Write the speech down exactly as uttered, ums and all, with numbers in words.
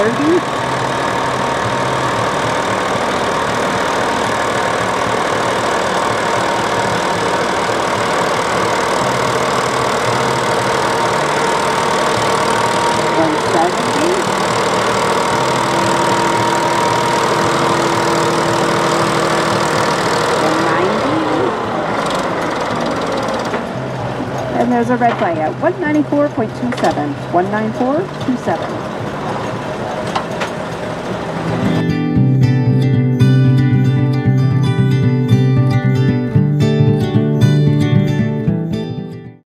thirty. And there's a red flag at one ninety-four point two seven. one ninety-four point two seven.